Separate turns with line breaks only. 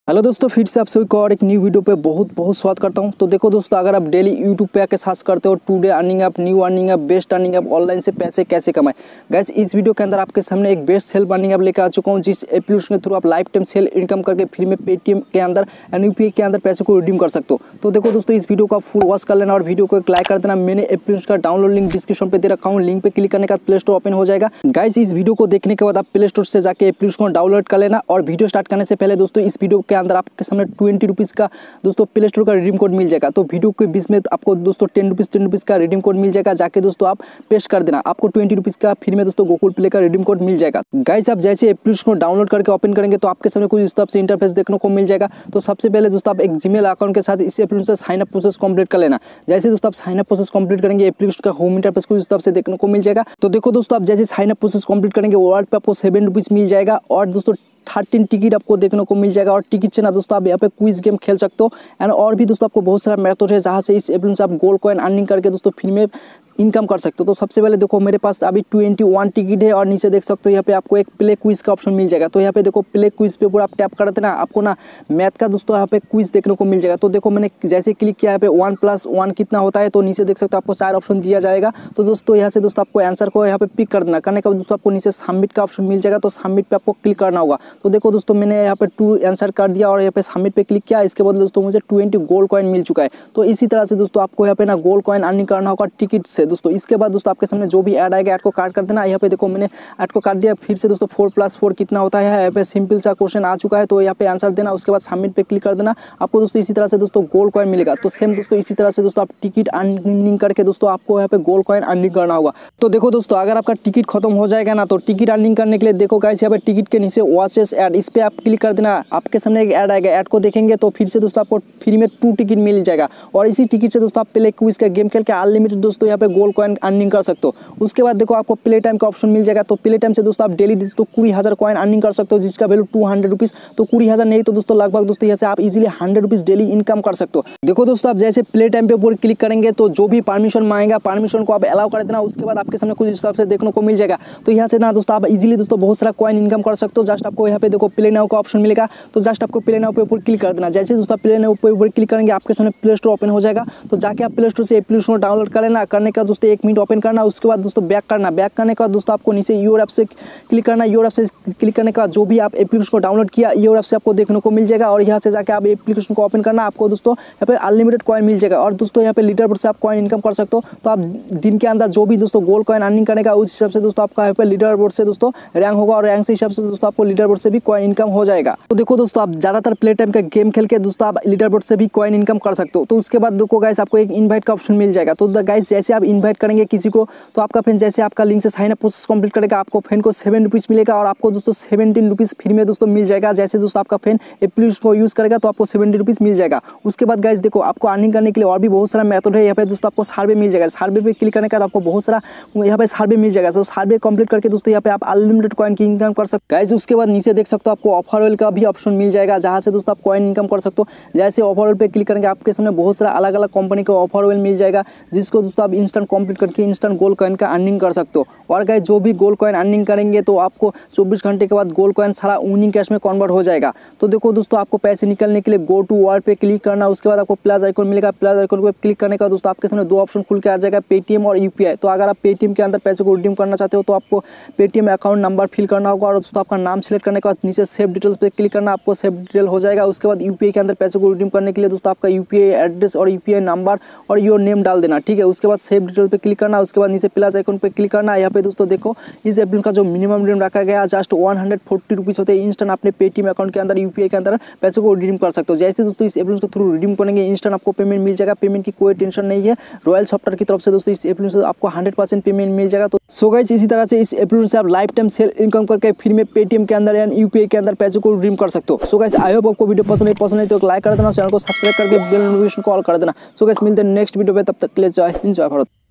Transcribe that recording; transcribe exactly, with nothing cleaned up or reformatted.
Hello दोस्तों, फिर से आप सभी को और एक न्यू वीडियो पे बहुत बहुत स्वागत करता हूं। तो देखो दोस्तों, अगर आप डेली यूट्यूब पे आके सर्च करते हो today earning app, new earning app, best earning app, online से पैसे कैसे कमाएं, गाइस इस वीडियो के अंदर आपके सामने एक बेस्ट सेल्फ अर्निंग ऐप लेकर आ चुका हूं, जिस एप्लीकेशन के थ्रू आप लाइफ टाइम सेल इनकम करके फ्री में पेटीएम के अंदर एंड यूपीआई के अंदर पैसे को रिडीम कर सकते हो। तो देखो दोस्तों, इस वीडियो का फुल वॉच कर लेना और वीडियो को एक लाइक कर देना। मैंने एप्लीकेशन का डाउनलोड लिंक डिस्क्रिप्शन पे दे रखा हूँ, लिंक पे क्लिक करने का प्ले स्टोर ओपन हो जाएगा। गाइस इस वीडियो को देखने के बाद आप प्ले स्टोर से जाकर एप्लीकेशन को डाउनलोड कर लेना। और वीडियो स्टार्ट करने से पहले दोस्तों, इस वीडियो के अंदर आपके सामने ट्वेंटी रुपीज़ का दोस्तों प्ले स्टोर का रिडीम कोड मिल जाएगा। तो वीडियो के बीच में आपको दोस्तों टेन रुपीज़ टेन रुपीज़ का रिडीम कोड मिल जाएगा, जाके दोस्तों आप पेस्ट कर देना। आपको ट्वेंटी रुपीज़ का फ्री में दोस्तों गोकुल प्ले का रिडीम कोड मिल जाएगा। गाइस आप जैसे एप्लीकेशन को डाउनलोड करके ओपन करेंगे तो आपके सामने कुछ इस तरह से इंटरफेस देखने को मिल जाएगा। तो सबसे पहले दोस्तों आप एक जीमेल अकाउंट के साथ इस एप्लीकेशन से साइन अप प्रोसेस कंप्लीट कर लेना। जैसे दोस्तों आप साइन अप प्रोसेस कंप्लीट करेंगे, एप्लीकेशन का होम इंटरफेस कुछ इस तरह से देखने को मिल जाएगा। तो देखो दोस्तों, आप जैसे साइन अप प्रोसेस कंप्लीट करेंगे वॉलेट पे आपको सेवन रुपीज़ मिल जाएगा और दोस्तों थर्टीन टिकट आपको देखने को मिल जाएगा। और टिकट से ना दोस्तों आप यहाँ पे क्विज गेम खेल सकते हो एंड और भी दोस्तों आपको बहुत सारा मेथड है जहाँ से इस एप्लीकेशन से आप गोल्ड कॉइन अर्निंग करके दोस्तों फ्री में इनकम कर सकते हो। तो सबसे पहले देखो, मेरे पास अभी ट्वेंटी वन टिकट है और नीचे देख सकते हो यहाँ पे आपको एक प्ले क्विज का ऑप्शन मिल जाएगा। तो यहाँ पे देखो प्ले क्विज पे पूरा आप टैप करते ना, आपको ना मैथ का दोस्तों यहाँ पे क्विज देखने को मिल जाएगा। तो देखो मैंने जैसे क्लिक किया यहाँ पे वन प्लस वन कितना होता है, तो नीचे देख सकते हो आपको चार ऑप्शन दिया जाएगा। तो दोस्तों यहाँ से दोस्तों आपको आंसर को यहाँ पे पिक कर देना। करने के बाद दोस्तों आपको नीचे सबमिट का ऑप्शन मिल जाएगा, तो सबमिट पे आपको क्लिक करना होगा। तो देखो दोस्तों, मैंने यहाँ पे टू आंसर कर दिया और यहाँ पे सबमिट पे क्लिक किया। इसके बाद दोस्तों मुझे ट्वेंटी गोल्ड कॉइन मिल चुका है। तो इसी तरह से दोस्तों आपको यहाँ पे ना गोल्ड कॉइन अर्निंग करना होगा टिकट से दोस्तों। इसके बाद दोस्तों आपके सामने जो भी ऐड आएगा ऐड को काट कर देना। यहाँ पे देखो मैंने ऐड को काट दिया। फिर से दोस्तों फोर प्लस फोर कितना होता है, यहाँ पे सिंपल सा क्वेश्चन आ चुका है, तो यहाँ पे आंसर देना। उसके बाद सबमिट पे क्लिक कर देना। आपको दोस्तों इसी तरह से दोस्तों गोल्ड कॉइन मिलेगा। तो सेम दोस्तों इसी तरह से दोस्तों आप टिकट अर्निंग करके दोस्तों आपको यहाँ पे गोल्ड कॉइन अर्निंग करना होगा। तो देखो दोस्तों, अगर आपका टिकट खत्म हो जाएगा ना, तो टिकट अर्निंग करने के लिए देखो गाइस यहाँ पे टिकट के नीचे वॉचेस ऐड, इस पे आप क्लिक कर देना। आपके सामने एक ऐड आएगा, ऐड को देखेंगे तो फिर से दोस्तों आपको फ्री में टू टिकट मिल जाएगा। और इसी टिकट से दोस्तों आप प्ले क्विज का गेम खेल के अनलिमिटेड दोस्तों यहाँ पे गोल्ड कॉइन अर्निंग कर सकते हो। उसके बाद देखो आपको प्ले टाइम का ऑप्शन मिल जाएगा। तो प्ले टाइम से दोस्तों आप डेली दोस्तों कुड़ी हज़ार कॉइन अर्निंग कर सकते हो, जिसका वैल्यू टू हंड्रेड रुपीज़। तो कुड़ी हज़ार नहीं तो दोस्तों लगभग दोस्तों यहाँ से आप easily hundred rupees daily income कर सकते हो। देखो दोस्तों, आप जैसे प्ले टाइम पे ऊपर क्लिक करेंगे तो जो भी परमिशन मांगेगा परमिशन को आप अलाउ कर देना। उसके बाद आपके सामने कुछ इस हिसाब से देखने को मिल जाएगा। तो यहाँ से ना दोस्तों आप इजीली दोस्तों बहुत सारा कॉइन इनकम कर सकते हो। जस्ट आपको यहाँ पे देखो प्ले नाउ का ऑप्शन मिलेगा, तो जस्ट आपको प्ले नाउ पे ऊपर क्लिक कर देना। जैसे दोस्तों प्ले नाउ पे ऊपर क्लिक करेंगे आपके सामने प्ले स्टोर ओपन हो जाएगा। तो जाके आप प्ले स्टोर से एप्लीकेशन डाउनलोड कर लेना। करने का दोस्तों एक मिनट ओपन करना। उसके बाद दोस्तों बैक करना। बैक करने का दोस्तों आपको नीचे योर ऐप से क्लिक करना। योर ऐप से क्लिक करने का जो भी आप एप्लीकेशन को डाउनलोड किया योर ऐप से आपको देखने को मिल जाएगा। और यहाँ से जाके आप एप्लीकेशन को ओपन करना। आपको दोस्तों यहाँ पे अनलिमिटेड कॉइन मिल जाएगा। और दोस्तों यहाँ पे लीडर बोर्ड से आप कॉइन इनकम कर सकते हो। तो आप दिन के अंदर जो भी दोस्तों गोल्ड कॉइन अर्निंग करेगा उस हिसाब से दोस्तों आपका यहाँ पे लीडर बोर्ड से दोस्तों रैंक होगा और रैंक से हिसाब से दोस्तों आपको लीडर बोर्ड से भी कॉइन इनकम हो जाएगा। तो देखो दोस्तों, आप ज्यादातर प्ले टाइम का गेम खेल के दोस्तों आप लीडर बोर्ड से भी कॉइन इनकम कर सकते हो। तो उसके बाद देखो गाइस आपको एक इनवाइट का ऑप्शन मिल जाएगा। तो गाइस जैसे आप इनवाइट करेंगे किसी को, तो आपका फ्रेंड जैसे आपका लिंक से साइन अप प्रोसेस कंप्लीट करेगा, आपको फ्रेंड को सेवन रुपीज़ मिलेगा और आपको दोस्तों सेवेंटीन रुपीज़ फ्री में दोस्तों मिल जाएगा। जैसे दोस्तों आपका फ्रेंड एप्लीकेशन को यूज़ करेगा तो आपको सेवेंटी रुपीज़ मिल जाएगा। उसके बाद गाइस देखो, आपको अर्निंग करने के लिए और भी बहुत सारा मेथड है। यहाँ पे दोस्तों आपको सर्वे मिल जाएगा। सर्वे पे क्लिक करने का तो आपको बहुत सारा यहाँ पे सर्वे मिल जाएगा। तो सर्वे कंप्लीट करके दोस्तों यहाँ पे आप अनलिमिटेड कॉइन की इनकम कर सकते हो गाइस। उसके बाद नीचे देख सकते हो आपको ऑफर ऑयल का भी ऑप्शन मिल जाएगा, जहाँ से दोस्तों आप कॉइन इनकम कर सकते हो। जैसे ऑफर ऑयल पे क्लिक करेंगे आपके सामने बहुत सारा अलग अलग कंपनी का ऑफर ऑयल मिल जाएगा, जिसको दोस्तों आप इंस्टेंट कंप्लीट करके इंस्टेंट गोल्ड कॉइन का अर्निंग कर सकते हो। और गाइस जो भी गोल्ड कॉइन अर्निंग करेंगे तो आपको चौबीस घंटे के बाद गोल्ड कॉइन सारा विनिंग कैश में कन्वर्ट हो जाएगा। तो देखो दोस्तों, आपको पैसे निकलने के लिए गो टू वॉलेट पे क्लिक करना। उसके बाद आपको प्लस आइकन मिलेगा। प्लस आइकन पे क्लिक करने का दोस्तों आपके सामने दो ऑप्शन खुल के आ जाएगा, पेटीएम और यूपीआई। तो अगर आप पेटीएम के अंदर पैसे को रिडीम करना चाहते हो तो आपको पेटीएम अकाउंट नंबर फिल करना होगा और दोस्तों आपका नाम सेलेक्ट करने के बाद नीचे सेव डिटेल्स पे क्लिक करना। आपको सेव डिटेल हो जाएगा। उसके बाद यूपीआई के अंदर पैसे को रिडीम करने के लिए दोस्तों आपका यूपीआई एड्रेस और यूपीआई नंबर और योर नेम डाल देना, ठीक है। उसके बाद सेव डिटेल पे क्लिक करना। उसके बाद नीचे प्लस आइकन पे क्लिक करना। यहाँ पे दोस्तों देखो, इस एप्लीकेशन का जो मिनिमम रिडीम रखा गया just one hundred forty rupees होते हैं। इंस्टेंट अपने पेटीएम अकाउंट के अंदर यूपीआई के अंदर पैसे को रिडीम कर सकते हो। जैसे दोस्तों इस एप्लीकेशन के थ्रू रिडीम करेंगे इंस्टेंट आपको पेमेंट मिल जाएगा। पेमेंट की कोई टेंशन नहीं है। रॉयल सॉफ्टवेयर की तरफ से दोस्तों इस एप्लीकेशन से आपको हंड्रेड परसेंट पेमेंट मिल जाएगा। तो सो गाइस इसी तरह से इस एप्लीकेशन से आप लाइफ टाइम सेल इनकम करके फ्री में पेटीएम के अंदर या यूपीआई के अंदर पैसे को रिडीम कर सकते हो। सो गाइस आई होप आपको वीडियो पसंद है। पसंद है तो लाइक कर देना, चैनल को सब्सक्राइब करके बेल नोटिफिकेशन को ऑल कर देना। सो गाइस मिलते हैं नेक्स्ट वीडियो पे, तब तक के लिए जय हिंद जय भारत।